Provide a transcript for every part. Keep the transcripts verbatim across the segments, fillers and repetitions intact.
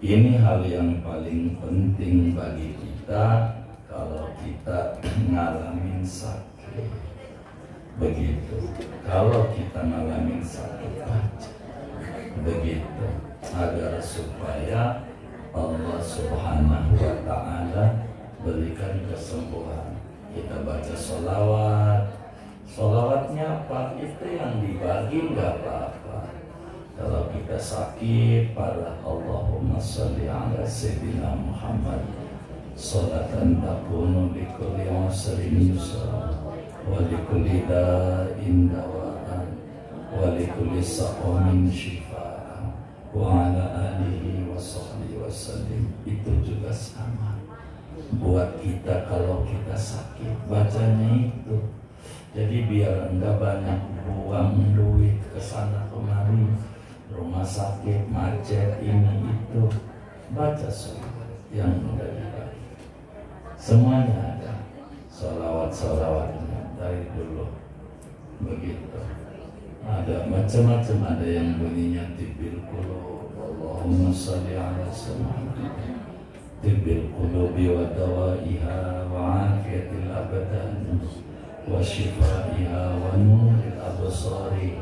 Ini hal yang paling penting bagi kita kalau kita ngalamin sakit. Begitu. Kalau kita ngalamin sakit baca. Begitu. Agar supaya Allah Subhanahu wa ta'ala berikan kesembuhan. Kita baca sholawat. Sholawatnya apa? Itu yang dibagi nggak apa-apa. Kalau kita sakit, pada Allahumma sholli ala sayyidina Muhammad sholatan takunu likulli usrin yusra wa likulli da'in dawa'an wa likulli saqamin shifa'an wa ala alihi wa sahbihi wa sallim. Itu juga sama buat kita kalau kita sakit, bacanya itu. Jadi biar enggak banyak buang duit ke sana kemari, rumah sakit, macet, ini itu, baca sholawat yang udah dibagi. Semuanya ada sholawat-sholawatnya dari dulu. Begitu. Ada macam-macam, ada yang bunyinya tibil qulub, Allahumma sholli ala sayyidina tibil qulubi wa dawaiha wa afiyatil abadan wa shifaiha wa nuril absari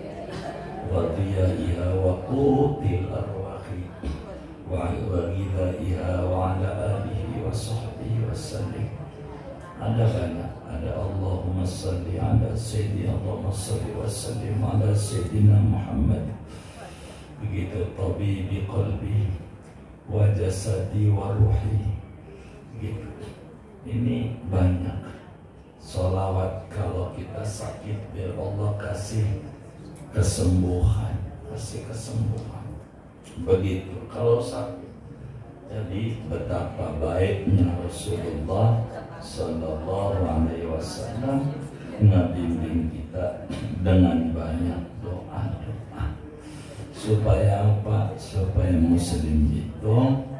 wa diyaiha wa qutil arwahi wa ghidaiha wa ala alihi wa sahbihi wa sallim. Ada banyak. Ada Allahumma salli ala sayyidina Allahumma salli wa sallim ala sayyidina Muhammad. Begitu. Tabibi qalbi wa jasadi wa ruhi. Gitu. Ini banyak sholawat kalau kita sakit, biar Allah kasih kesembuhan, kasih kesembuhan. Begitu kalau sakit. Jadi betapa baiknya Rasulullah Sallallahu Alaihi Wasallam ngebimbing kita dengan banyak doa-doa. Supaya apa? Supaya Muslim itu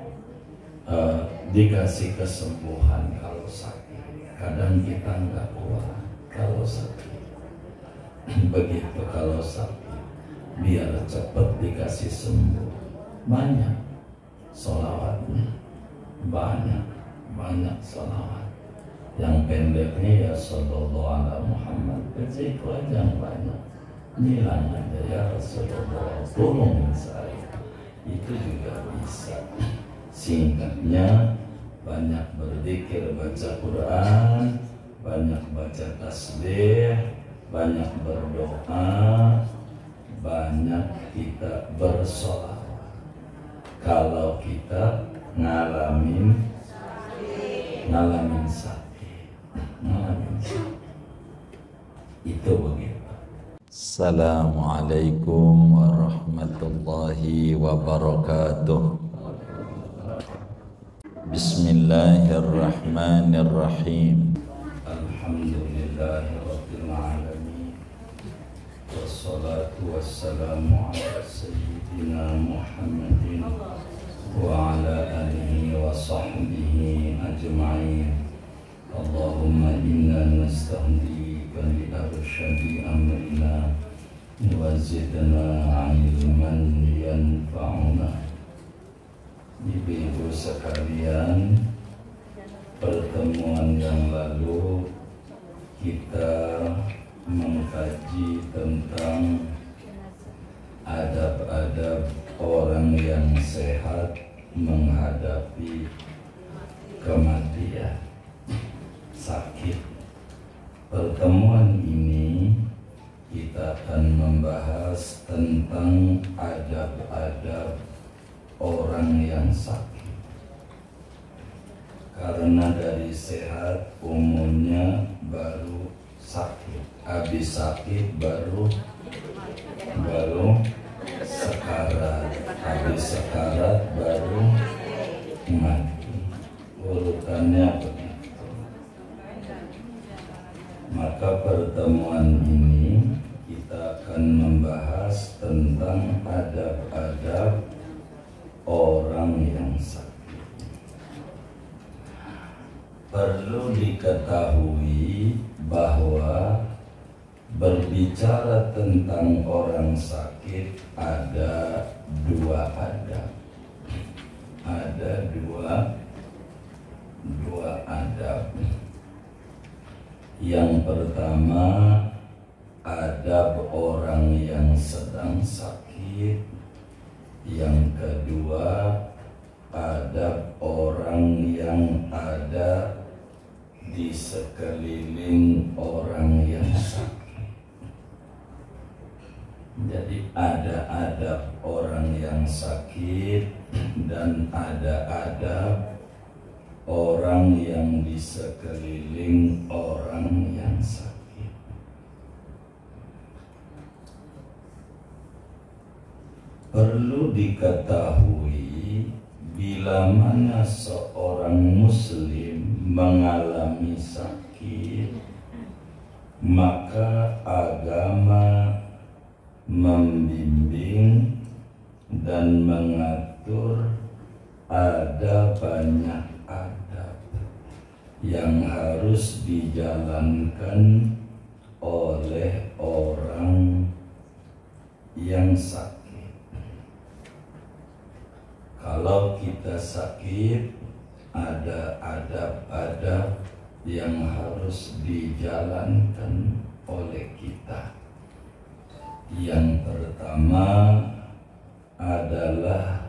uh, dikasih kesembuhan kalau sakit. Kadang kita nggak kuat kalau sakit. Begitu kalau sakit, biar cepat dikasih sembuh. Banyak sholawatnya, banyak banyak sholawat. Yang pendeknya ya sallallahu ala Muhammad, kecil itu aja yang banyak. Bilang aja ya Rasulullah, tolong saya. Itu juga bisa. Singkatnya, banyak berzikir, baca Quran, banyak baca tasbih, banyak berdoa, banyak kita bersolawat. Kalau kita ngalamin ngalamin sakit, ngalamin sakit, itu begitu. Assalamualaikum warahmatullahi wabarakatuh. Bismillahirrahmanirrahim. Alhamdulillahirabbil alamin. Wassalatu wassalamu ala sayyidina Muhammadin wa ala alihi wa sahbihi ajma'in. Allahumma inna nastahdika bi arsyadi amrina wa zidna ilman yanfa'una. Ibu-ibu sekalian, pertemuan yang lalu kita mengkaji tentang adab-adab orang yang sehat menghadapi kematian, sakit. Pertemuan ini kita akan membahas tentang adab-adab orang yang sakit. Karena dari sehat umumnya baru sakit, habis sakit baru baru sekarat, habis sekarat baru mati. Urutannya begitu. Maka pertemuan ini kita akan membahas tentang adab-adab orang yang sakit. Perlu diketahui bahwa berbicara tentang orang sakit ada dua adab. Yang pertama, adab orang yang sedang sakit. Yang kedua, adab orang yang ada di sekeliling orang yang sakit. Jadi ada adab orang yang sakit dan ada adab orang yang di sekeliling orang yang sakit. Perlu diketahui, bila mana seorang muslim mengalami sakit, maka agama membimbing dan mengatur ada banyak adab yang harus dijalankan oleh orang yang sakit. Kalau kita sakit, ada adab-adab yang harus dijalankan oleh kita. Yang pertama adalah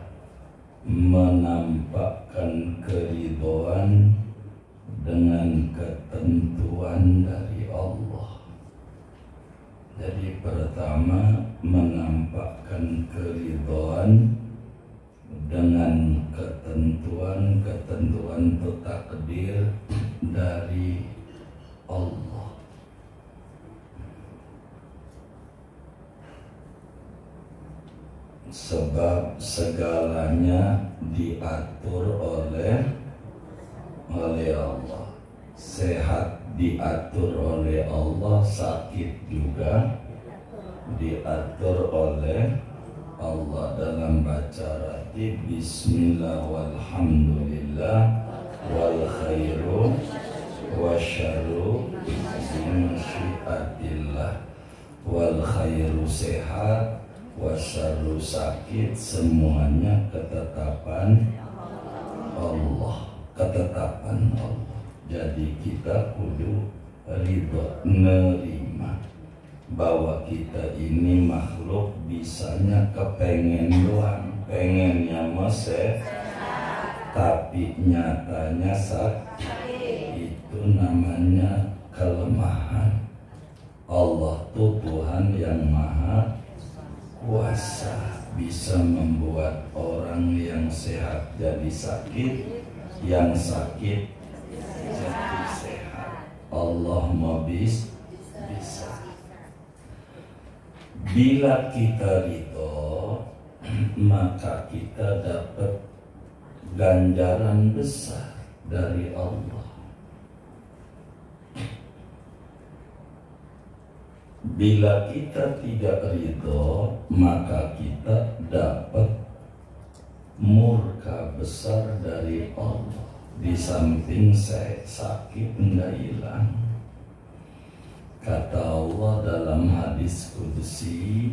menampakkan keridhaan dengan ketentuan dari Allah. Jadi pertama, menampakkan keridhaan dengan ketentuan-ketentuan atau takdir dari Allah. Sebab segalanya diatur oleh oleh Allah. Sehat diatur oleh Allah, sakit juga diatur oleh Allah. Dalam baca ratib, bismillah walhamdulillah wal khairu wasyarru bimasyiatillah. Wal khairu sehat, wasyarru sakit, semuanya ketetapan Allah, ketetapan Allah. Jadi kita kudu ridho, nerima bahwa kita ini makhluk bisanya kepengen doang, pengennya meseh, tapi nyatanya sakit. Itu namanya kelemahan. Allah tuh Tuhan yang maha kuasa, bisa membuat orang yang sehat jadi sakit, yang sakit jadi sehat. Allah mau bisa. Bila kita ridho, maka kita dapat ganjaran besar dari Allah. Bila kita tidak ridho, maka kita dapat murka besar dari Allah. Di samping saya sakit enggak hilang. Kata Allah dalam hadis qudsi,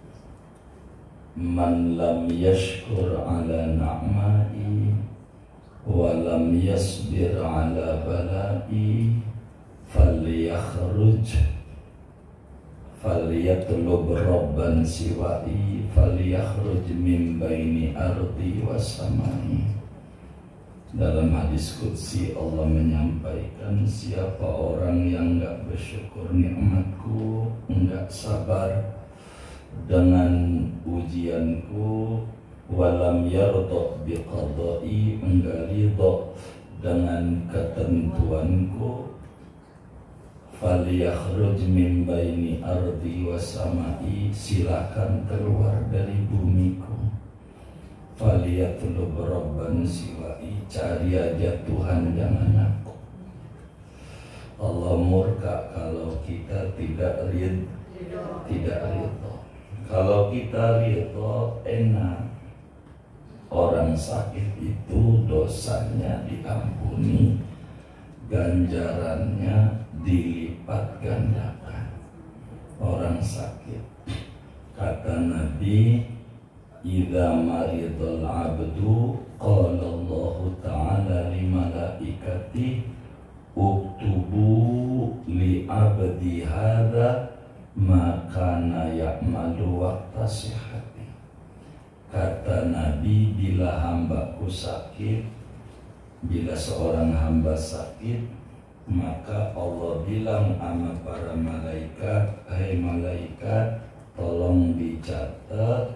man lam yashkur ala na'mai wa lam yasbir ala balai falyakhruj falyatlub rabban siwai falyakhruj min baini ardi wassamai. Dalam hadis qudsi Allah menyampaikan, siapa orang yang enggak bersyukur nikmatku, enggak sabar dengan ujianku, walam yarda biqadai, enggak ridha dengan ketentuanku, falyakhruj min baini ardi wassamai, silakan keluar dari bumiku. Faliyatlub rabban siwai, cari aja Tuhan, jangan aku. Allah murka kalau kita tidak rid, tidak ridho. Kalau kita ridho, enak. Orang sakit itu dosanya diampuni, ganjarannya dilipat gandakan. Orang sakit, kata Nabi, idza maridul abdu qala Allah ta'ala li malaikati uktubu li kasihati. Kata Nabi, bila hambaku sakit, bila seorang hamba sakit, maka Allah bilang sama para malaikat, hai malaikat, tolong dicatat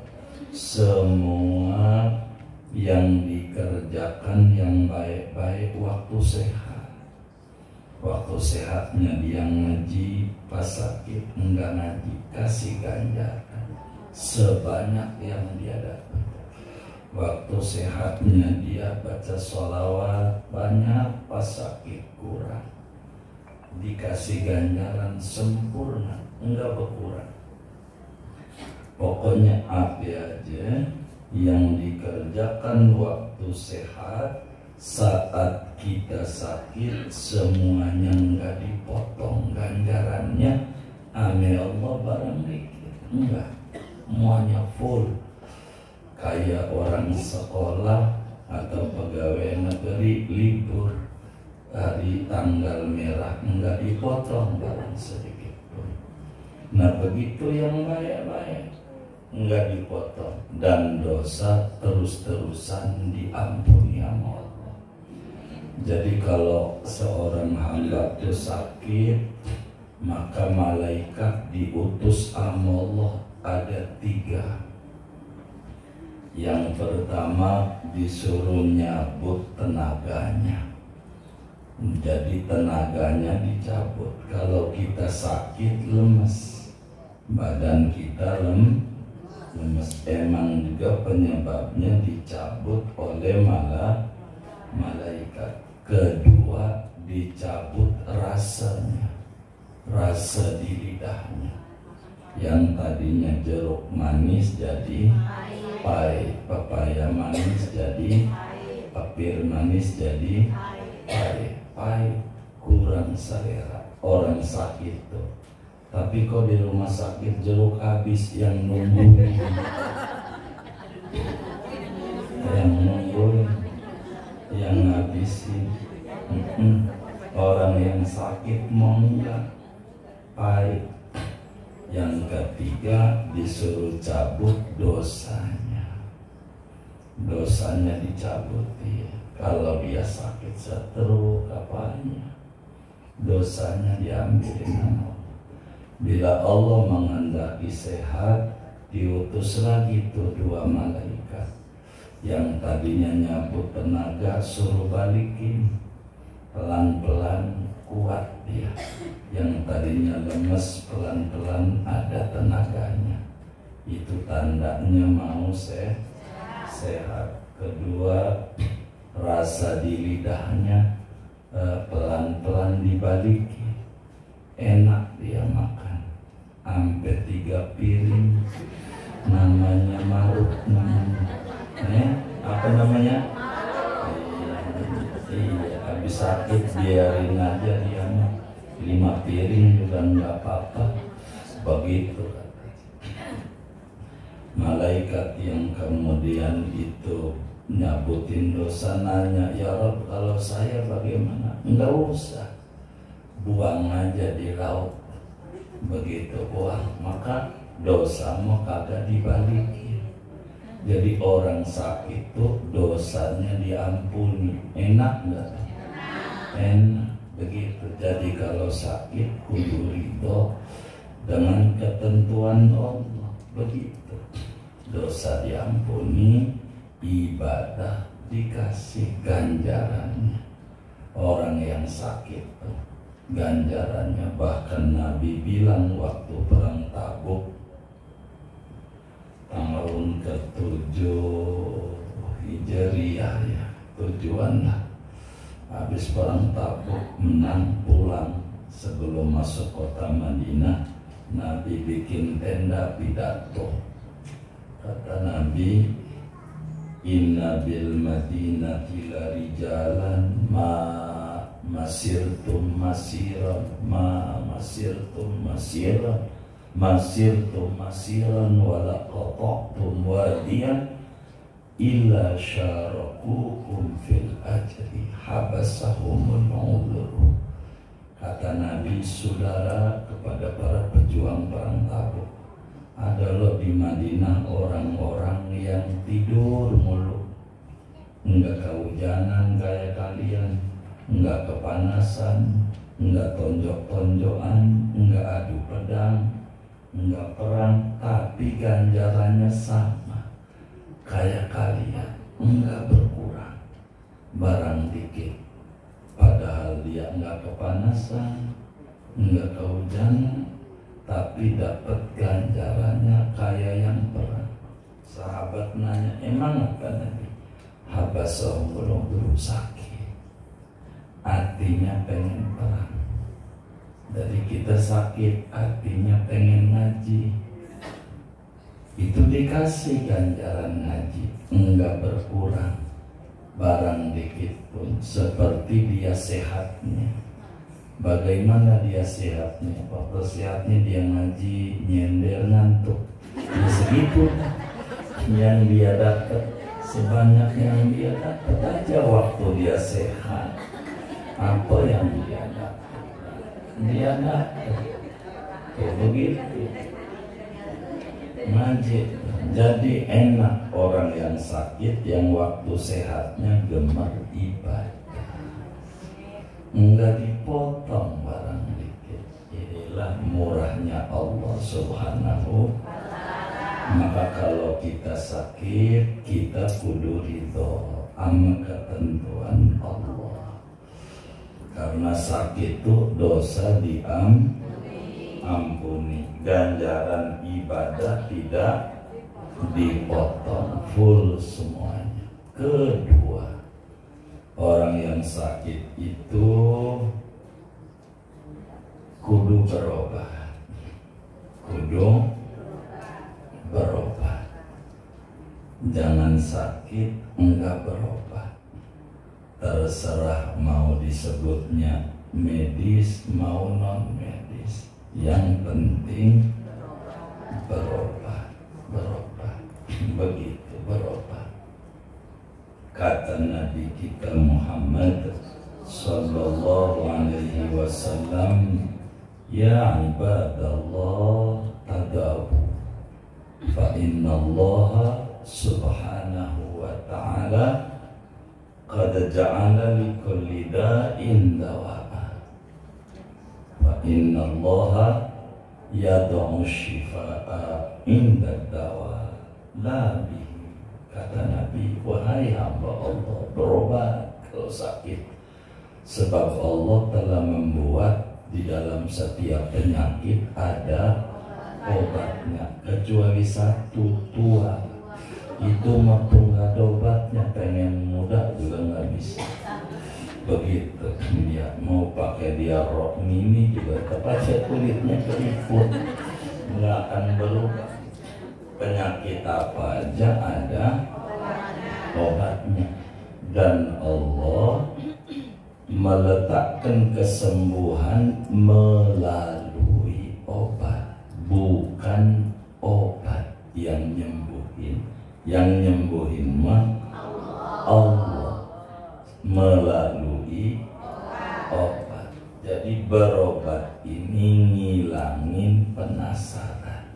semua yang dikerjakan yang baik-baik waktu sehat. Waktu sehatnya dia ngaji, pas sakit enggak ngaji, kasih ganjaran sebanyak yang dia dapat. Waktu sehatnya dia baca sholawat banyak, pas sakit kurang, dikasih ganjaran sempurna, enggak berkurang. Pokoknya apa aja yang dikerjakan waktu sehat, saat kita sakit, semuanya enggak dipotong ganjarannya. Ame Allah barang dikit, enggak, semuanya full. Kayak orang sekolah atau pegawai negeri libur hari tanggal merah, enggak dipotong barang sedikit pun. Nah begitu yang baik-baik enggak dipotong, dan dosa terus-terusan diampuni sama Allah. Jadi kalau seorang hamba itu sakit, maka malaikat diutus sama Allah ada tiga. Yang pertama disuruh nyabut tenaganya. Jadi tenaganya dicabut. Kalau kita sakit lemes, badan kita lem, lemes. Emang juga penyebabnya dicabut oleh malah malaikat. Kedua dicabut rasanya, rasa di lidahnya. Yang tadinya jeruk manis jadi pahit, pepaya manis jadi pir manis jadi pahit, pahit kurang selera orang sakit tuh. Tapi kok di rumah sakit jeruk habis, yang nungguin, yang nungguin, yang ngabisin. Orang yang sakit mau enggak, pahit. Yang ketiga disuruh cabut dosanya. Dosanya dicabut dia. Kalau dia sakit stroke apanya, dosanya diambilin sama Allah. Bila Allah menghendaki sehat, diutus lagi tuh dua malaikat. Yang tadinya nyabut tenaga suruh balikin, pelan-pelan kuat dia. Yang tadinya lemes pelan-pelan ada tenaganya. Itu tandanya mau se sehat. Kedua, rasa di lidahnya pelan-pelan dibalikin, enak dia makan. Sampai tiga piring, namanya maruk namanya. Eh, apa namanya? Iya, habis sakit biarin aja dia mah. Lima piring juga nggak apa-apa. Begitu kata malaikat yang kemudian itu nyabutin dosa, nanya, ya Rabb, kalau saya bagaimana? Enggak usah, buang aja di laut. Begitu buang, maka dosa mau kagak dibalikin. Jadi orang sakit tuh dosanya diampuni. Enak nggak? Enak. Begitu. Jadi kalau sakit kudu ridho dengan ketentuan Allah. Begitu. Dosa diampuni, ibadah dikasih ganjarannya. Orang yang sakit tuh ganjarannya, bahkan Nabi bilang waktu perang Tabuk tahun ketujuh Hijriah ya, tujuan lah. Habis perang Tabuk menang pulang, sebelum masuk kota Madinah, Nabi bikin tenda pidato. Kata Nabi, inna bil madinati la rijalan ma masirtum masiran ma masirtum masiran masirtum masiran wala qata'tum wadiyan illa syarakukum fil ajri habasahumul udhur. Kata Nabi, saudara kepada para pejuang perang Tabuk, Ada loh di Madinah orang-orang yang tidur mulu, enggak kehujanan kayak kalian, enggak kepanasan, enggak tonjok-tonjokan, enggak adu pedang, enggak perang, tapi ganjarannya sama kayak kalian, enggak berkurang, barang dikit. Padahal dia enggak kepanasan, enggak kehujanan, tapi dapat ganjarannya kayak yang perang. Sahabat nanya, emang apa Nabi? Habasahullah, dulu sakit, artinya pengen perang. Dari kita sakit, artinya pengen ngaji. Itu dikasih ganjaran ngaji, enggak berkurang, barang dikit pun. Seperti dia sehatnya. Bagaimana dia sehatnya? Waktu sehatnya dia ngaji, nyender, ngantuk. Ya segitu yang dia dapat, sebanyak yang dia dapat aja waktu dia sehat. Apa yang dia dapat? Dia dapat. Oh, begitu. Ngaji. Jadi enak orang yang sakit yang waktu sehatnya gemar ibadah. Enggak dipotong barang dikit. Inilah murahnya Allah Subhanahu. Maka kalau kita sakit, kita kudu ridho sama ketentuan Allah. Karena sakit itu dosa diampuni, ganjaran ibadah tidak dipotong, full semuanya. Kedua, orang yang sakit itu kudu berobat, kudu berobat. Jangan sakit enggak berobat. Terserah mau disebutnya medis mau non medis, yang penting berobat, berobat, begitu berobat. Kata Nabi kita Muhammad sallallahu alaihi wasallam, ya ibadallah tadawu fa innallaha subhanahu wa ta'ala qad ja'ala likulli da'in dawa'a wa innallaha yad'u shifa'a inda dawa la bihi. Kata Nabi, wahai hamba Allah, berobat kalau sakit, sebab Allah telah membuat di dalam setiap penyakit ada obatnya, kecuali satu, tua. Itu mampu nggak ada obatnya, pengen muda juga nggak bisa. Begitu dia mau pakai dia rok mini juga tetap aja kulitnya keriput, nggak akan berubah. Penyakit apa aja ada obatnya, dan Allah meletakkan kesembuhan melalui obat, bukan obat yang nyembuhin. Yang nyembuhin mah Allah melalui obat. Jadi berobat ini ngilangin penasaran,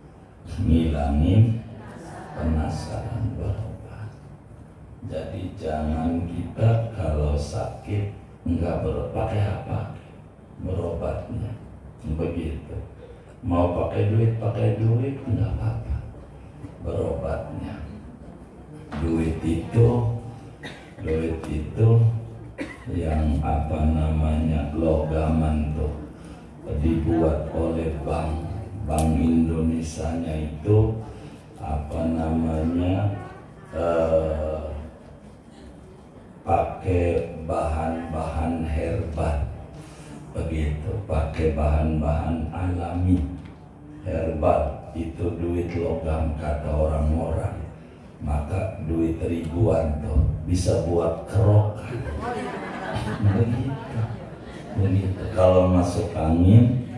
ngilangin penasaran berobat. Jadi jangan kita kalau sakit enggak berobat, pakai apa berobatnya, begitu. Mau pakai duit, pakai duit enggak apa-apa berobatnya. Duit itu, duit itu yang apa namanya logaman tuh dibuat oleh bank Bank Indonesianya itu apa namanya eh, pakai bahan-bahan herbat, begitu, pakai bahan-bahan alami herbal. Itu duit logam kata orang-orang. Maka duit ribuan tuh bisa buat kerokan. Begitu, begitu. Kalau masuk angin,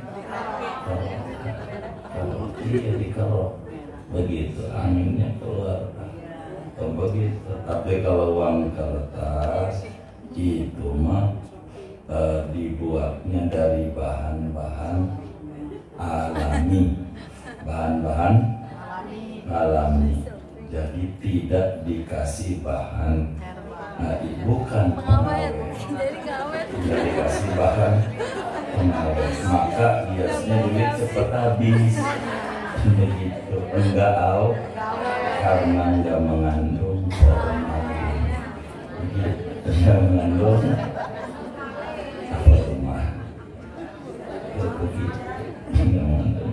kalau iya dikerok, begitu anginnya keluar. Begitu. Tapi kalau uang kertas itu mah e, dibuatnya dari bahan-bahan alami. bahan-bahan alami. Jadi tidak dikasih bahan, nah, bukan pengawet, tidak dikasih bahan pengawet, maka biasanya duit cepat habis. Begitu, enggak au karena enggak mengandung formalin, enggak mengandung apa rumah, begitu, enggak mengandung.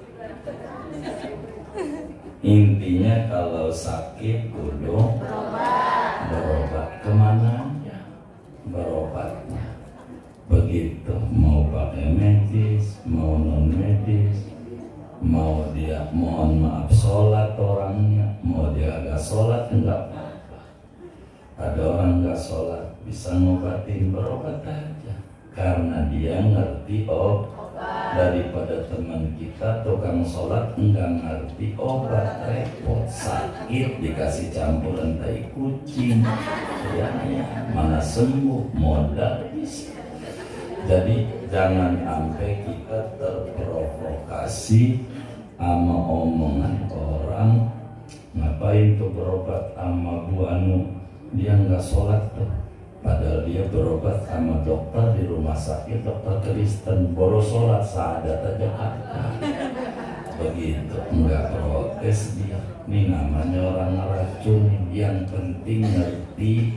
Intinya kalau sakit kudu berobat. Kemana ya berobatnya? Begitu, mau pakai medis, mau non medis, mau dia mohon maaf sholat orangnya, mau dia agak sholat enggak apa-apa. Ada orang enggak sholat bisa ngobatin, berobat aja karena dia ngerti obat. Daripada teman kita tukang sholat enggak ngerti obat, repot, sakit dikasih campuran tai kucing, ya, ya mana sembuh, modal bisa. Jadi jangan sampai kita terprovokasi sama omongan orang. Ngapain tuh berobat sama Bu Anu, dia nggak sholat tuh, padahal dia berobat sama dokter di rumah sakit, dokter Kristen, boros sholat sahadat aja kata. Begitu, nggak protes dia. Ini namanya orang ngeracunin. Yang penting ngerti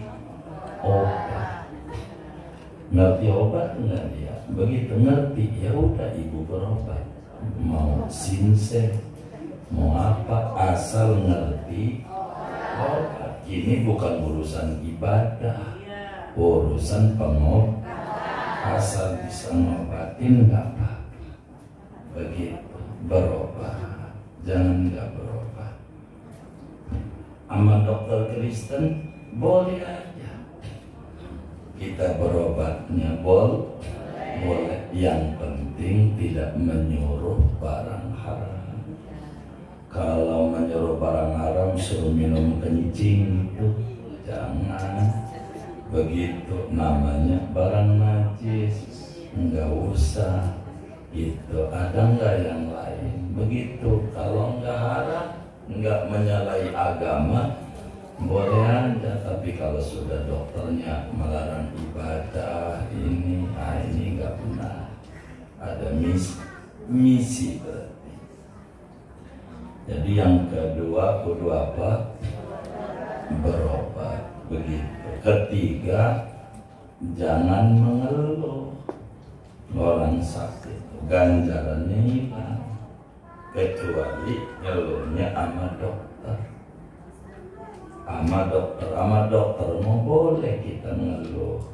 obat. Ngerti obat nggak dia? Begitu ngerti, ya udah ibu berobat. Mau sinse, mau apa, asal ngerti obat. Ini bukan urusan ibadah, urusan pengobat. Asal bisa ngobatin nggak apa-apa. Begitu, berobat, jangan nggak berobat. Sama dokter Kristen boleh aja kita berobatnya, bol boleh. Yang penting tidak menyuruh barang haram. Kalau menyuruh barang haram suruh minum kencing itu jangan. Begitu, namanya barang najis, enggak usah. Itu ada enggak yang lain? Begitu, kalau enggak haram, enggak menyalahi agama, boleh aja. Tapi kalau sudah dokternya melarang ibadah ini, ah ini enggak benar. Ada misi, misi berarti. Jadi yang kedua kudu apa? Berobat. Begitu. Ketiga, jangan mengeluh. Orang sakit ganjarannya hilang, kecuali ngeluhnya sama dokter. Sama dokter, sama dokter mau boleh kita ngeluh.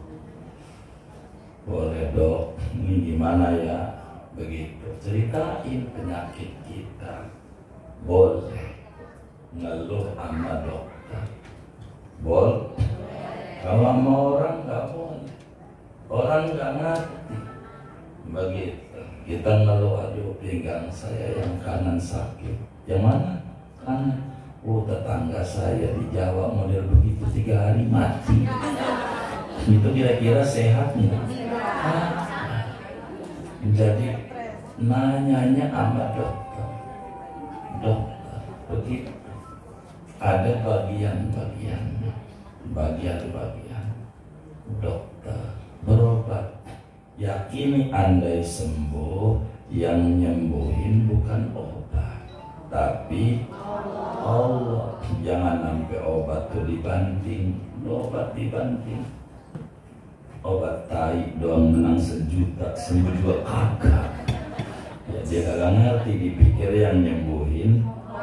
Boleh dok, ini gimana ya? Begitu, ceritain penyakit kita. Boleh ngeluh sama dokter. Boleh. Kalau sama orang nggak boleh, orang nggak ngerti. Begitu, kita ngeluh, aduh pinggang saya yang kanan sakit. Yang mana? Kanan. Oh, tetangga saya di Jawa model begitu tiga hari mati. Itu kira-kira sehat nggak? Nah, jadi nanyanya sama dokter. Dokter, begitu. Ada bagian-bagiannya. Bagian-bagian dokter berobat. Yakini andai sembuh, yang nyembuhin bukan obat tapi Allah. Jangan sampai obat tuh dibanting. Obat dibanting, obat tai doang menang sejuta, sembuh juga kagak. Ya dia kagak ngerti, dipikir yang nyembuhin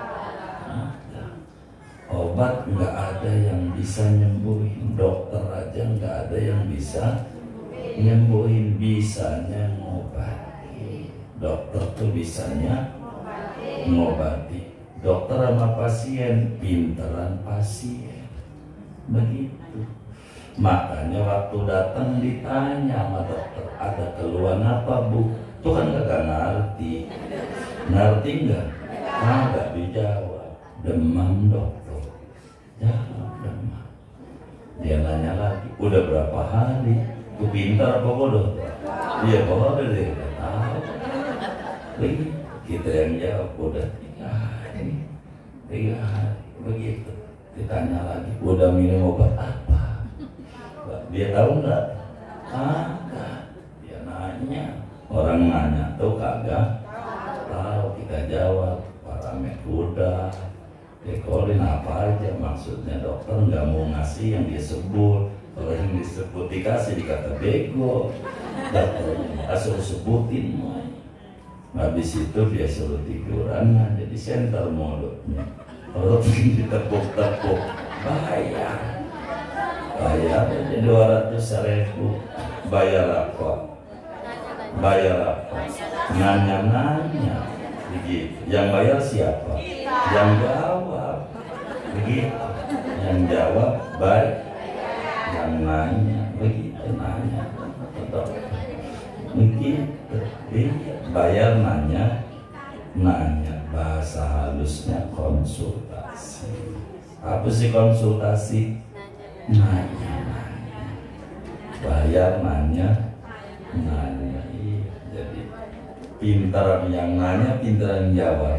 obat. Nggak ada yang bisa nyembuhin, dokter aja nggak ada yang bisa nyembuhin. Bisanya ngobati, dokter tuh bisanya ngobati. Dokter sama pasien, pinteran pasien. Begitu. Makanya waktu datang ditanya sama dokter, ada keluhan apa bu? Tuhan nggak ngerti, ngerti nggak? Nggak dijawab. Demam dokter. Ya, demam. Dia nanya lagi, udah berapa hari? Gue pintar apa bodoh? Iya bodoh deh, udah tahu. Begitu. Kita yang jawab udah tiga hari, tiga hari begitu. Ditanya lagi, udah minum obat apa? Dia tahu nggak? Kagak. Dia nanya, orang nanya tuh kagak tahu. Kita jawab, paramet udah, dekolin apa aja. Maksudnya dokter nggak mau ngasih yang disebut. Kalau yang disebut dikasih dikata bego. Dokternya asal sebutin mah. Habis itu dia suruh tiduran, nah, jadi senter mulutnya. Kalau ditepuk-tepuk, bayar. Bayar aja dua ratus ribu. Bayar apa? Bayar apa? Nanya-nanya. Begitu. Yang bayar siapa? Yang jawab. Begitu. Yang jawab baik. Yang nanya begitu nanya. Tetap. Begitu. Bayar nanya, nanya bahasa halusnya konsultasi. Apa sih konsultasi? Nanya, nanya. Bayar nanya, nanya. Jadi pintar yang nanya, pintar yang jawab.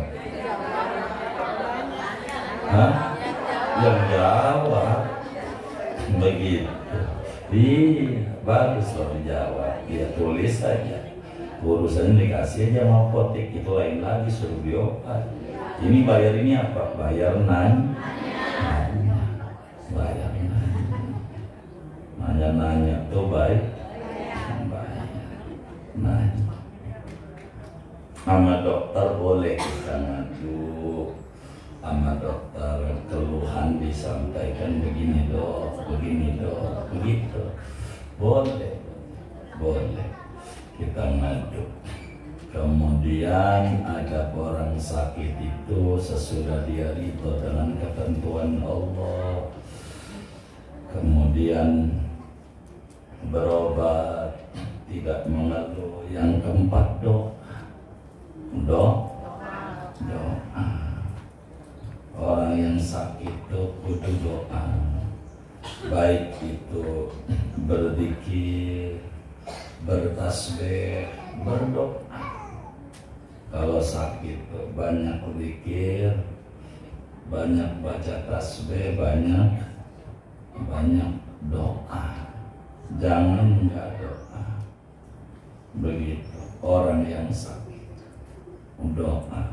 Hah? Yang jawab. Begitu. Iya, bagus loh dijawab. Dia tulis saja. Urusannya dikasih aja sama apotek, itu lain lagi, suruh diobat. Ini bayar ini apa? Bayar nanya, nanya. Bayar nanya, nanya-nanya tuh baik, bayar nanya. Sama dokter boleh kita ngadu, sama dokter keluhan disampaikan begini dok, begini dok, begitu, boleh, boleh. Kita ngadu. Kemudian ada orang sakit itu sesudah dia ridho dengan ketentuan Allah, kemudian berobat, tidak mengeluh. Yang keempat doa, doa, doa. Orang yang sakit itu kudu doa, baik itu berzikir, bertasbih, berdoa. Kalau sakit banyak zikir, banyak baca tasbih, banyak banyak doa. Jangan nggak doa. Begitu orang yang sakit doa.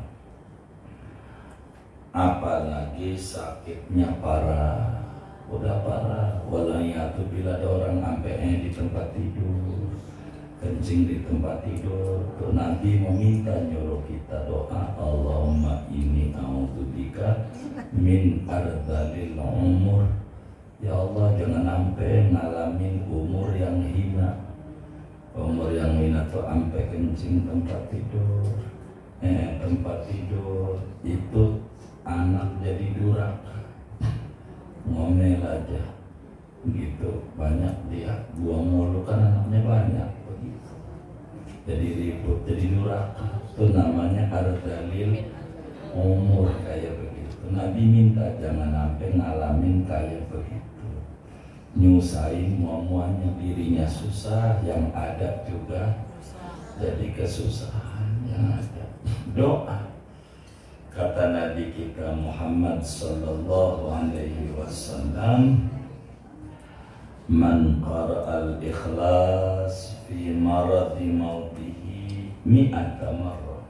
Apalagi sakitnya parah, udah parah. Walaya tuh bila ada orang sampai di tempat tidur, kencing di tempat tidur, tuh nanti meminta nyuruh kita doa, Allahumma inni a'udzubika min ardalil umur. Ya Allah, jangan sampai ngalamin umur yang hina. Umur yang hina tuh sampai kencing tempat tidur, eh tempat tidur itu anak jadi durhaka, ngomel aja gitu. Banyak dia buang mulu kan anaknya banyak begitu, jadi ribut, jadi durhaka. Itu namanya ardalil umur kayak begitu. Nabi minta jangan sampai ngalamin kayak begitu, nyusahin muanya, dirinya susah, yang ada juga jadi kesusahan yang ada. Doa. Kata Nabi kita Muhammad sallallahu alaihi wasallam, man qara'al ikhlas fi maradi mautihi mi'ata marrah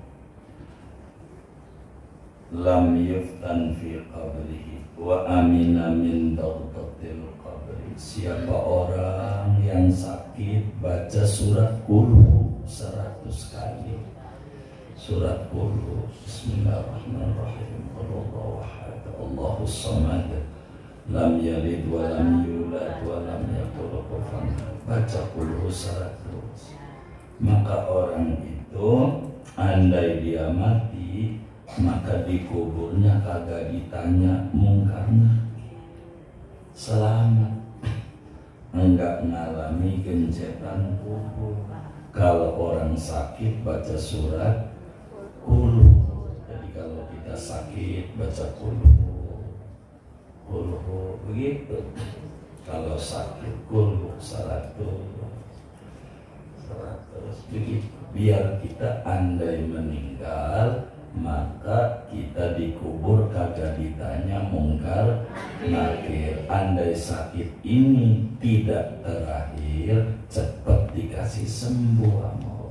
lam yuftan fi qabrihi wa amina min dagdatil qabri. Siapa orang yang sakit baca surat Qul seratus kali, surat Qul, Bismillahirrahmanirrahim, Allahu ahad, Allahus samad, lam yalid wa lam yulad wa lam yakul lahu kufuwan ahad. Baca Qul seratus, maka orang itu andai dia mati, maka di kuburnya kagak ditanya mungkar nakir, selamat, enggak ngalami gencetan kubur. Kalau orang sakit baca surat Qul. Jadi kalau kita sakit baca Qul, Qul begitu. Kalau sakit Qul seratus. seratus begitu. Biar kita andai meninggal, maka kita dikubur kagak ditanya mungkar nakir. Andai sakit ini tidak terakhir, cepat dikasih sembuh amor.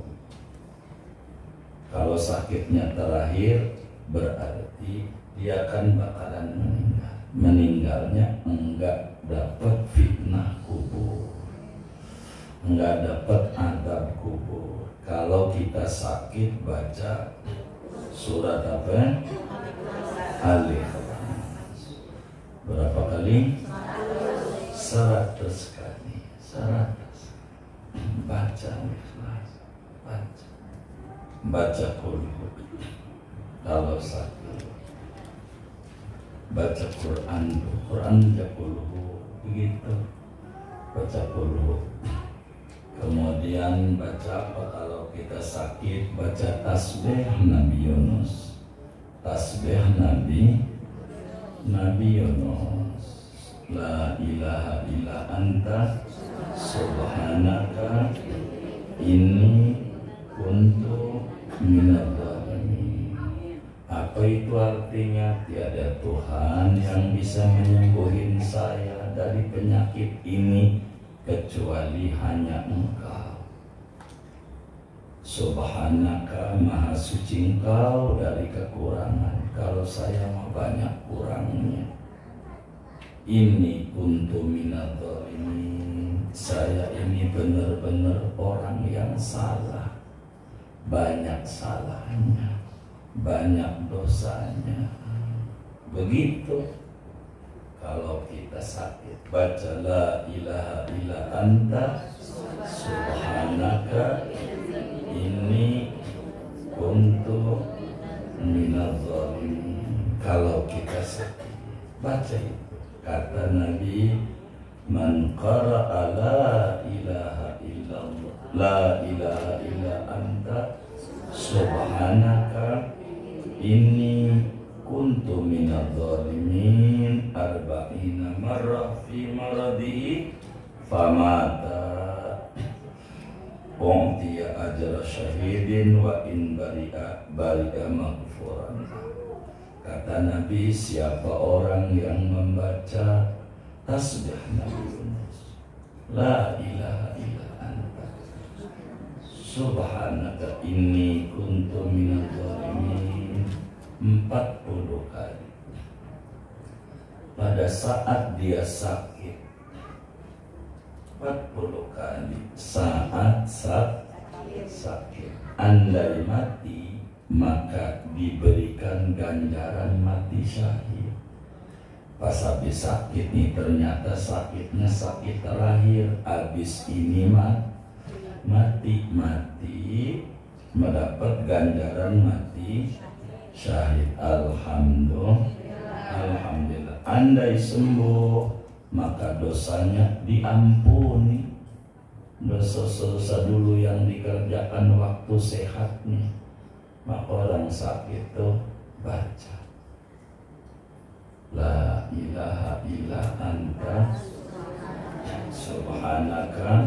Kalau sakitnya terakhir, berarti dia kan bakalan meninggal. Meninggalnya enggak dapat fitnah kubur, enggak dapat adab kubur. Kalau kita sakit, baca surat apa? Al-Ikhlas. Berapa kali? Seratus kali. Seratus. Baca Al-Ikhlas. Baca. Baca kulhu. Kalau sakit, baca Quran. Quran baca kulhu. Begitu. Baca kulhu. Kemudian baca apa kalau kita sakit? Baca tasbih Nabi Yunus. Tasbih Nabi Nabi Yunus. La ilaha illa anta subhanaka inni kuntu minadz dzalimin. Apa itu artinya? Tiada Tuhan yang bisa menyembuhin saya dari penyakit ini kecuali hanya Engkau. Subhanaka, maha suci Engkau dari kekurangan. Kalau saya mah banyak kurangnya. Ini kuntu minadz dzalimin. Saya ini benar-benar orang yang salah. Banyak salahnya, banyak dosanya. Begitu. Kalau kita sakit, baca la ilaha illa anta subhanaka inni kuntu minadz dzalimin. Kalau kita sakit, baca itu. Kata Nabi, man qara'a la ilaha illallah la ilaha illa anta subhanaka inni kuntu minadz dzalimin arba'ina marrah fi maradihi famata u'tiya ajra syahidin wa in bari'a bari'a maghfuran. Kata Nabi, siapa orang yang membaca tasbih Nabi Yunus, la ilaha illa anta subhanaka inni kuntu minadz dzalimin empat puluh kali pada saat dia sakit, empat puluh kali saat saat sakit. Andai mati, maka diberikan ganjaran mati syahid. Pas habis sakit nih, ternyata sakitnya sakit terakhir. Habis ini mat, mati mati mendapat ganjaran mati syahid. Alhamdulillah, alhamdulillah. Andai sembuh, maka dosanya diampuni. Dosa-dosa dulu yang dikerjakan waktu sehat nih, maka orang sakit tuh baca la ilaha illa anta subhanaka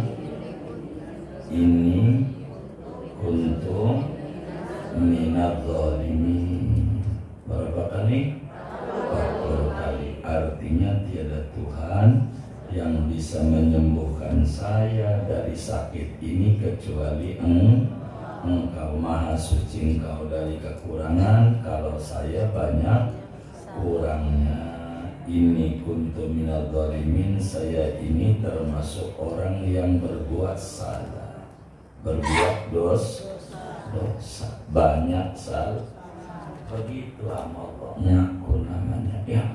inni kuntu minadz dzalimin. Berapa kali? empat puluh kali. Artinya tiada Tuhan yang bisa menyembuhkan saya dari sakit ini kecuali eng, Engkau. Maha suci Engkau dari kekurangan. Kalau saya banyak kurangnya. Ini kuntu minadz dzalimin. Saya ini termasuk orang yang berbuat salah, berbuat dos, dosa, banyak salah. Begitu amalnya aku namanya ya.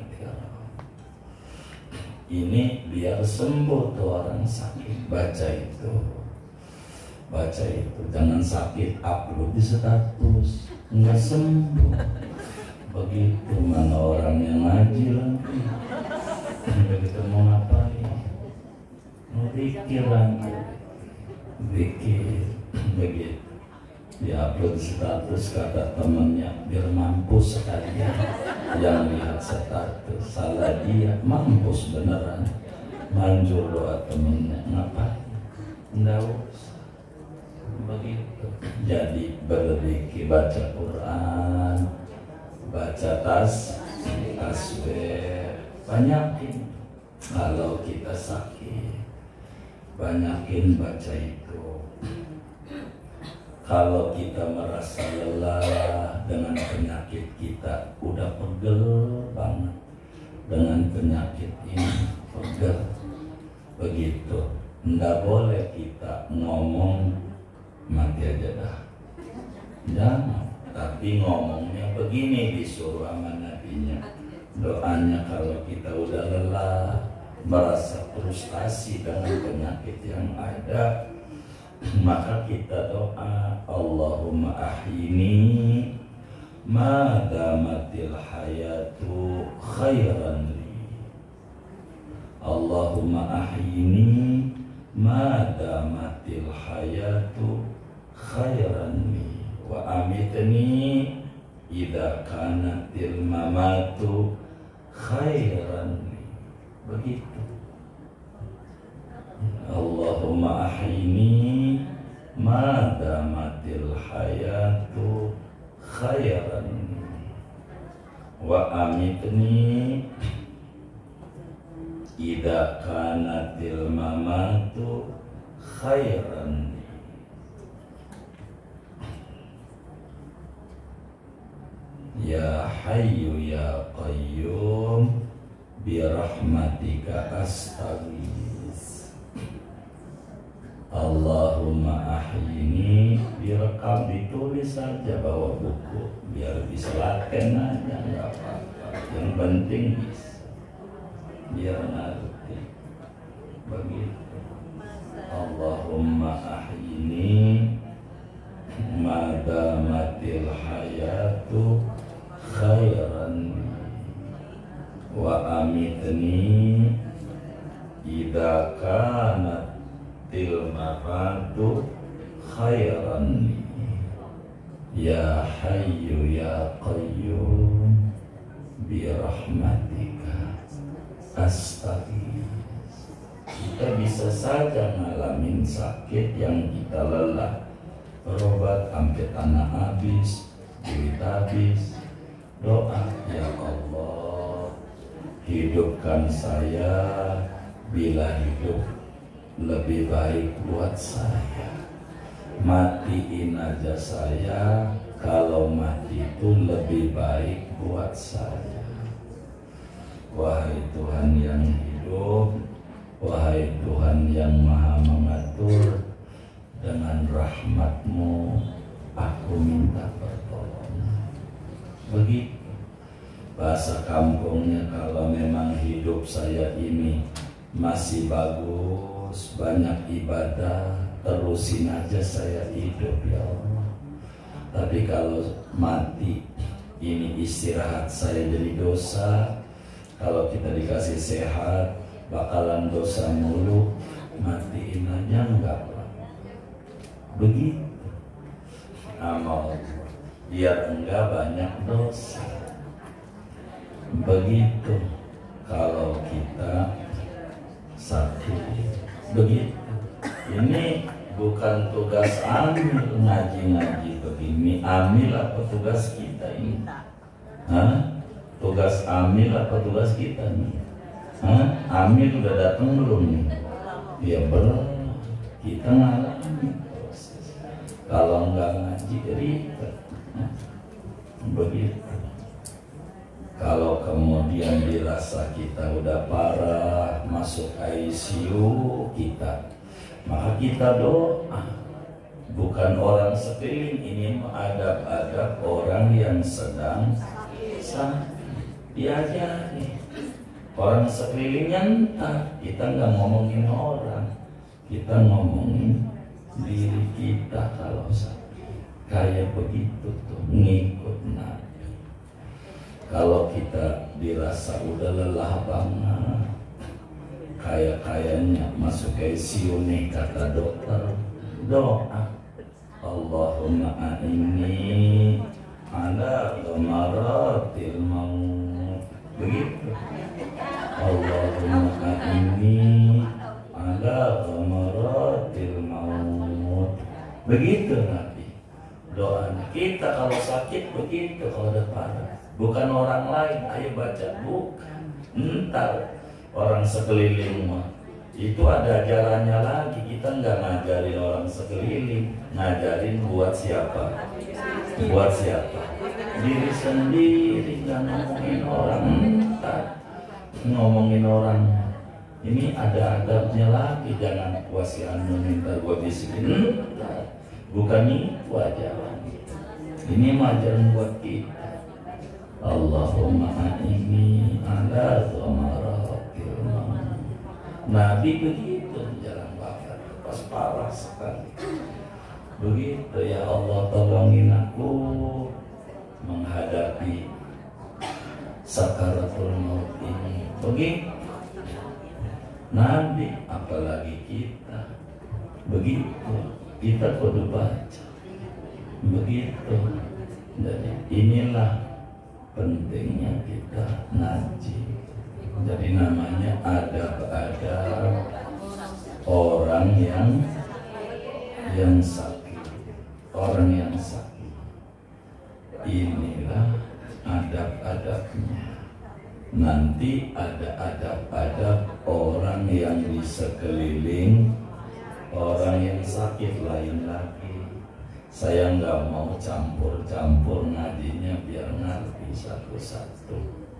Ini biar sembuh tuh orang sakit. Baca itu, baca itu. Jangan sakit upload di status, nggak sembuh. Begitu mana orang yang ngaji lagi. Begitu mau ngapain? Mau zikir lagi, zikir. Begitu diupload status, kata temennya biar mampus sekalian yang lihat status. Salah dia, mampus beneran. Manjur doa temennya, ngapain? Nggak usah. begitu. Jadi berzikir, baca Quran, baca tas tasbih, banyakin. Kalau kita sakit, banyakin baca itu. Kalau kita merasa lelah dengan penyakit kita, udah pegel banget dengan penyakit ini, pegel begitu. Nggak boleh kita ngomong mati aja dah, jangan. Tapi ngomongnya begini, disuruh sama nabinya. Doanya kalau kita udah lelah, merasa frustasi dengan penyakit yang ada, maka kita doa, Allahumma ahyini ma damatil hayatu khairan li. Allahumma ahyini ma damatil hayatu khairan li wa amitni idza kanatil mamatu khairan li. Begitu. Allahumma ahyini ma damatil hayatu khairan wa amitni idza kanatil mamatu khairan. Ya Hayyu ya Qayyum bi rahmatika astaghis. Allahumma ahyini, direkam, ditulis saja, bawa buku biar bisa laten aja, nggak apa-apa. Yang penting bisa, biar ngerti. Begitu. Allahumma ahyini madamatil hayatu khairan wa amitni idza kanat til mafatu khairan. Ya Hayyu ya Qayyum bi rahmatika astaghis. Kita bisa saja ngalamin sakit yang kita lelah, berobat sampai tanah habis, duit habis. Doa, ya Allah, hidupkan saya bila hidup lebih baik buat saya. Matiin aja saya kalau mati itu lebih baik buat saya. Wahai Tuhan yang hidup, wahai Tuhan yang maha mengatur, dengan rahmat-Mu aku minta pertolongan. Begitu bahasa kampungnya. Kalau memang hidup saya ini masih bagus, banyak ibadah, terusin aja saya hidup ya Allah. Tapi kalau mati ini istirahat saya jadi dosa. Kalau kita dikasih sehat bakalan dosa mulu, matiin aja enggak apa. Begitu amal biar enggak banyak dosa. Begitu kalau kita sakit. Begitu. Ini bukan tugas amil ngaji-ngaji begini. Amil apa tugas kita ini? Hah? Tugas amil apa tugas kita nih? Hah? Amil udah datang belum nih? Ya belum. Kita ngalamin. Kalau nggak ngaji ribet. Begitu. Kalau kemudian dirasa kita udah parah, masuk I C U kita, maka kita doa. Bukan orang sekeliling, ini adab-adab orang yang sedang sakit. Diajari. Orang sekelilingnya entah. Kita nggak ngomongin orang, kita ngomongin diri kita kalau sakit. Kayak begitu tuh, ngikut Nabi. Kalau kita dirasa udah lelah banget, kayak-kayaknya masuk I C U nih, kata dokter, doa, Allahumma a'inni ala ghamaratil maut. Begitu. Allahumma a'inni ala ghamaratil maut. Begitu Nabi doanya. Kita kalau sakit begitu, kalau ada parah. Bukan orang lain, ayo baca, bukan. Entar orang sekeliling mah itu ada jalannya lagi. Kita nggak ngajarin orang sekeliling, ngajarin buat siapa? Buat siapa? Diri sendiri, nggak ngomongin orang. Entar ngomongin orang. Ini ada adabnya lagi, jangan puasi anu minta gua bisikin. Entar. Bukan itu ajaran. Ini ajaran buat kita. Allahumma inni ala zamaratil maut. Nabi begitu jalan bakar pas parah sekali. Begitu, ya Allah tolongin aku menghadapi sakaratul maut ini. Begitu Nabi, apalagi kita. Begitu kita kudu baca. Begitu. Jadi inilah pentingnya kita ngaji. Jadi namanya adab-adab orang yang yang sakit. Orang yang sakit. Inilah adab-adabnya. Nanti ada adab-adab orang yang di sekeliling orang yang sakit lain lagi. Saya nggak mau campur-campur ngajinya biar ngerti satu-satu.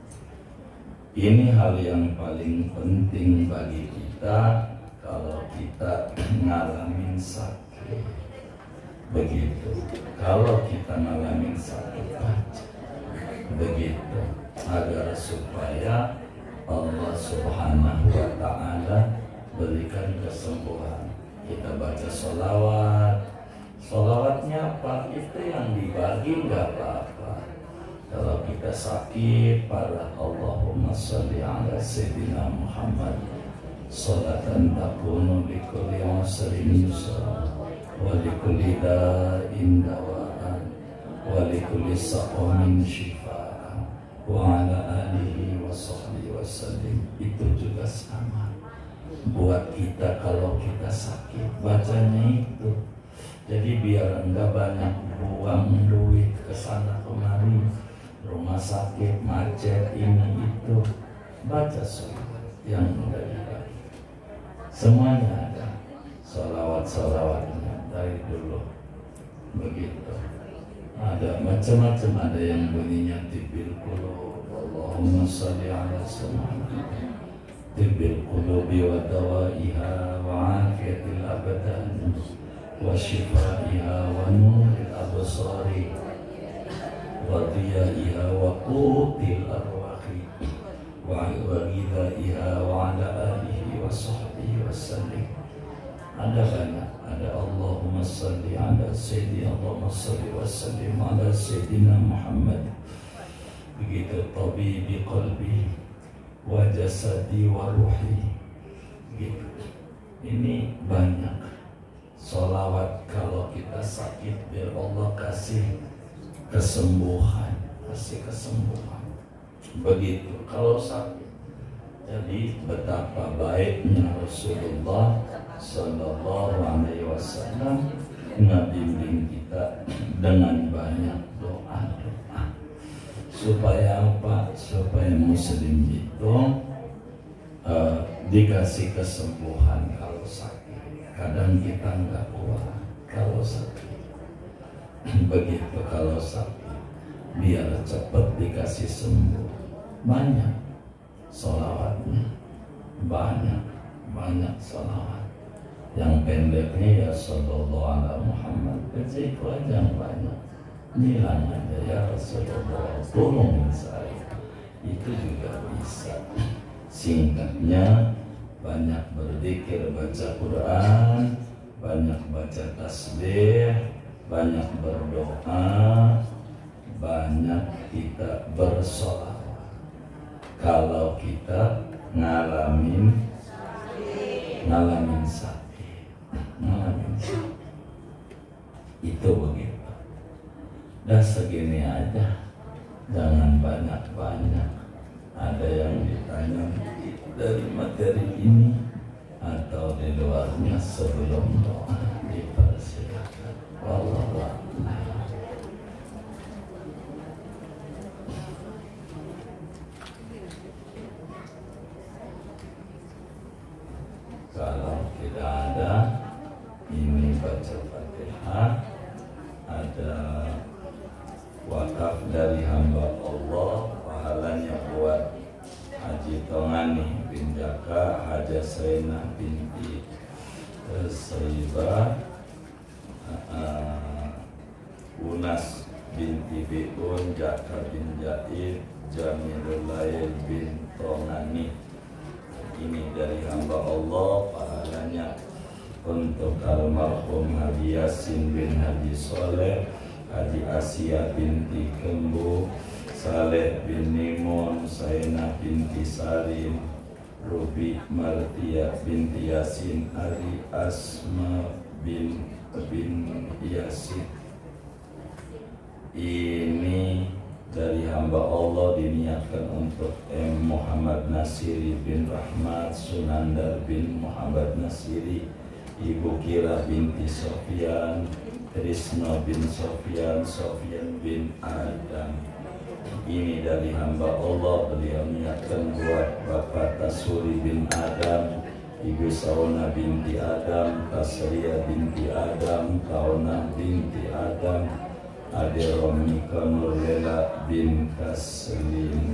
Ini hal yang paling penting bagi kita kalau kita ngalamin sakit. Begitu. Kalau kita ngalamin sakit baca. Begitu. Agar supaya Allah Subhanahu wa Ta'ala berikan kesembuhan. Kita baca sholawat. Sholawatnya apa? Itu yang dibagi nggak apa-apa. Kalau kita sakit, para Allahumma sholli ala sayyidina Muhammad sholatan takunu bikulli usrin yusra wa likulli da'in dawa'an wa likulli saqamin shifa'an wa ala alihi wa sahbihi wa sallim. Itu juga sama buat kita kalau kita sakit, bacanya itu. Jadi biar enggak banyak buang duit ke sana kemari, rumah sakit, macet, ini itu. Baca sholawat yang udah dibagi. Semuanya ada sholawat-sholawatnya dari dulu. Begitu. Ada macam-macam, ada yang bunyinya tibil qulub, Allahumma sholli ala sayyidina Tibbil qulubi wa dawaiha wa afiyatil abadan wa shifaiha wa nuril absari wa diyaiha wa qutil arwahi wa ghidaiha wa ala alihi wa sahbihi wa sallim. Ada banyak. Ada Allahumma salli ala sayyidina Allahumma salli wa sallim ala sayyidina Muhammad. Begitu tabibi qalbi wa jasadi wa ruhi. Gitu. Ini banyak sholawat kalau kita sakit biar Allah kasih kesembuhan, kasih kesembuhan. Begitu kalau sakit. Jadi betapa baiknya Rasulullah Sallallahu Alaihi Wasallam ngebimbing kita dengan banyak doa-doa. Supaya apa? Supaya muslim itu uh, dikasih kesembuhan kalau sakit. Kadang kita nggak kuat kalau sakit. Begitu kalau sakit, biar cepat dikasih sembuh. Banyak sholawatnya, banyak banyak sholawat. Yang pendeknya ya sallallahu ala Muhammad. Kecil itu aja yang banyak. Bilang aja ya Rasulullah, tolongin saya. Itu juga bisa. Singkatnya, banyak berzikir, baca Quran, banyak baca tasbih, banyak berdoa, banyak kita bersolawat. Kalau kita ngalamin ngalamin sakit, ngalamin sakit, itu begitu. Dan segini aja, jangan banyak-banyak. Ada yang ditanya dari materi ini atau di luarnya sebelum doa dipersilakan. Silakan. Wallahu a'lam. Kalau tidak ada, ini baca Fatihah. Ada wakaf dari hamba Allah, pahalanya buat Haji Tongani bin Jaka, Haja Sainah binti Saibah, uh, Unas binti Biun, Jaka bin Jaid, Jamilul Lail bin Tongani. Ini dari hamba Allah, pahalanya untuk almarhum Haji Yasin bin Haji Soleh, Haji Asia binti Kembu, Saleh bin Nimon, Saina binti Salim, Rubi Martia binti Yasin, Ari Asma bin bin Yasin. Ini dari hamba Allah diniatkan untuk M. Muhammad Nasiri bin Rahmat, Sunandar bin Muhammad Nasiri, Ibu Kira binti Sofyan, Trisno bin Sofyan, Sofyan bin Adam. Ini dari hamba Allah, beliau niatkan buat Bapak Tasuri bin Adam, Ibu Sauna binti Adam, Tasria binti Adam, Tauna binti Adam, Ade Romika Nurlela bin Kaslim.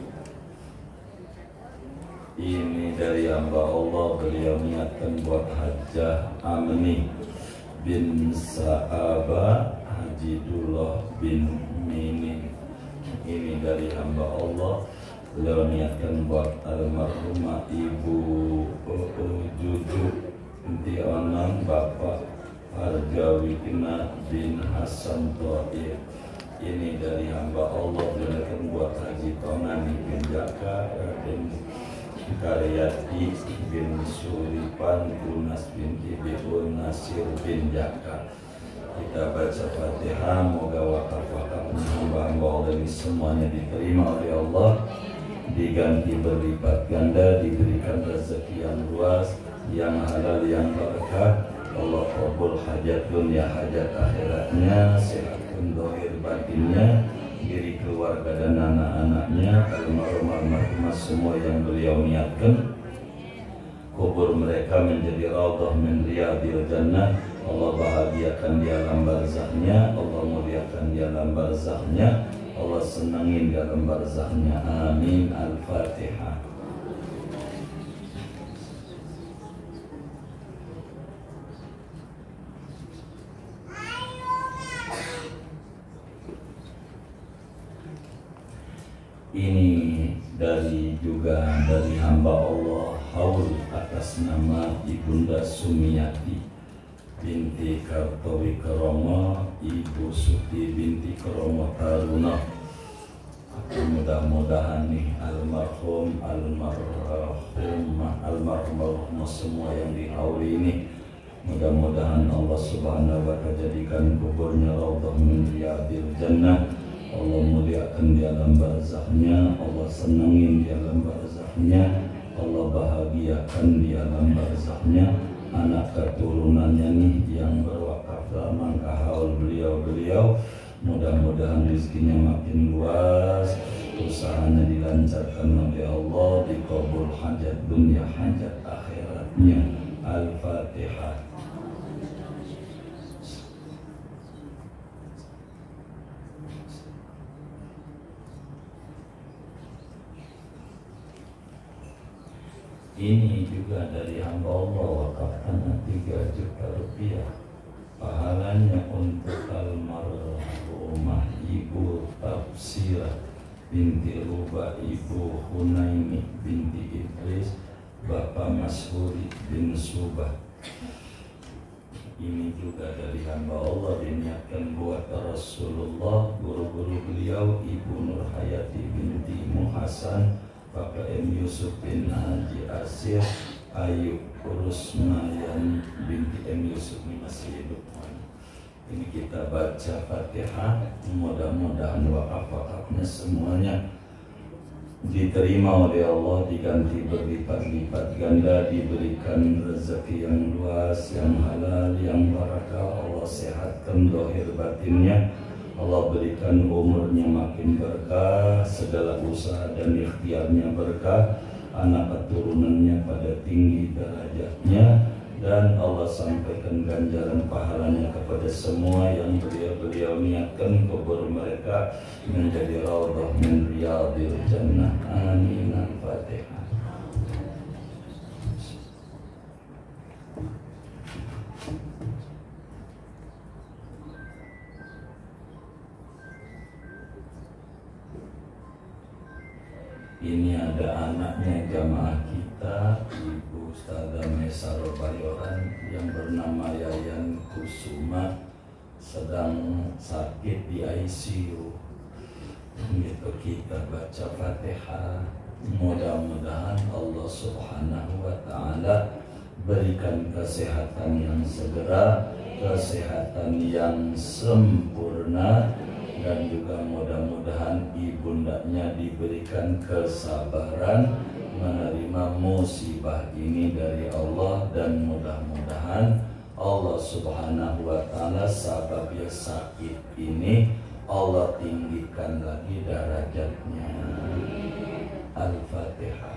Ini dari hamba Allah, beliau niatkan buat Hajjah Amni bin Sa'aba, Haji Dullah bin Minin. Ini dari hamba Allah, beliau niatkan buat almarhumah Ibu Juju binti Onang, Bapak Harjawikina bin Hasan Toib. Ini dari hamba Allah, beliau niatkan buat Haji Tongani bin Jaka, Raden Karyati bin Suripan, Unas binti Biun, Nasir bin Jaka. Kita baca Fatihah, moga wakaf-wakaf hamba-hamba Allah ini semuanya diterima oleh Allah, diganti berlipat ganda, diberikan rezeki yang luas, yang halal, yang berkah. Allah kabul hajat dunia, hajat akhiratnya, sehatkan dohir batinnya, diri keluarga dan anak-anaknya, almarhum-almarhumah semua yang beliau niatkan, kubur mereka menjadi raudhah min riyadil jannah. Allah bahagiakan di alam barzahnya, Allah muliakan di alam barzahnya, Allah senangin di alam barzahnya. Amin. Al-Fatihah. Ini dari juga dari hamba Allah, haul atas nama Ibunda Sumiati binti Kartowi Kromo, Ibu Suti binti Kromo Taruna. Mudah-mudahan nih almarhum, almarhumah, almarhumah semua yang di haul ini, mudah-mudahan Allah Subhanahu wa Ta'ala jadikan kuburnya raudhah min riyadil jannah. Allah muliakan di alam barzahnya, Allah senangin di alam barzahnya, Allah bahagiakan di alam barzahnya. Anak keturunannya nih yang berwakaf dalam angka haul beliau-beliau, mudah-mudahan rezekinya makin luas, usahanya dilancarkan oleh Allah, dikabul hajat dunia, hajat akhiratnya. Al-Fatihah. Ini juga dari hamba Allah, wakaf tanah tiga juta rupiah, pahalanya untuk almarhumah Ibu Tafsirah binti Ruba, Ibu Hunaini binti Idris, Bapak Mashuri bin Subah. Ini juga dari hamba Allah, diniatkan buat Rasulullah, guru-guru beliau, Ibu Nur Hayati binti Muhasan, Bapak M. Yusuf bin Haji Asir, Ayu Rusmayan binti M. Yusuf ini masih hidup. Ini kita baca Fatihah, mudah-mudahan wakaf-wakafnya semuanya diterima oleh Allah, diganti berlipat-lipat ganda, diberikan rezeki yang luas, yang halal, yang barakah. Allah sehatkan zahir batinnya, Allah berikan umurnya makin berkah, segala usaha dan ikhtiarnya berkah, anak keturunannya pada tinggi derajatnya, dan Allah sampaikan ganjaran pahalanya kepada semua yang beliau-beliau niatkan kubur mereka menjadi raudhah min riyadil jannah. Amin. Al-Fatihah. Ini ada anaknya jamaah kita, Ibu Ustazah Mesaro Bayoran, yang bernama Yayan Kusuma, sedang sakit di I C U. Gitu kita baca Fatihah, mudah-mudahan Allah Subhanahu wa Ta'ala berikan kesehatan yang segera, kesehatan yang sempurna, dan juga mudah-mudahan ibundanya diberikan kesabaran menerima musibah ini dari Allah, dan mudah-mudahan Allah Subhanahu wa Ta'ala sababnya sakit ini Allah tinggikan lagi derajatnya. Al-Fatihah.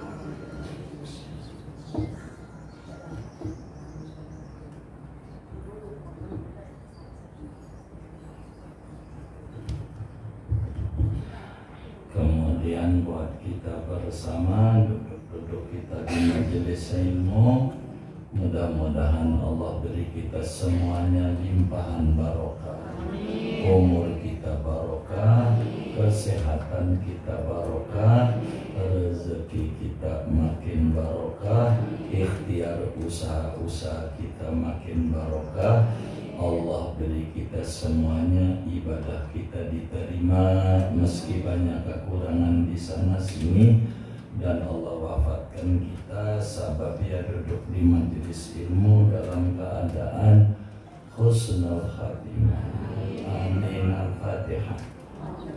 Kemudian buat kita bersama, duduk-duduk kita di majelis ilmu, mudah-mudahan Allah beri kita semuanya limpahan barokah, umur kita barokah, kesehatan kita barokah, rezeki kita makin barokah, ikhtiar usaha-usaha kita makin barokah. Allah beri kita semuanya, ibadah kita diterima meski banyak kekurangan di sana sini, dan Allah wafatkan kita sababnya duduk di majelis ilmu dalam keadaan husnul khatimah. Amin. Al-Fatihah.